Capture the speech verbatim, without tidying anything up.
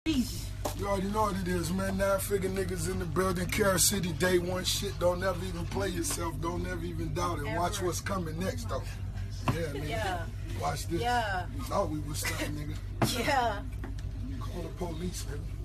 Easy. You already know what it is, man. Nine figure niggas in the building. Carol City, day one shit. Don't ever even play yourself. Don't ever even doubt it. Ever. Watch what's coming next, though. Yeah, nigga. Yeah. Watch this. Yeah. Thought we was stuck, nigga. Yeah. Call the police, nigga.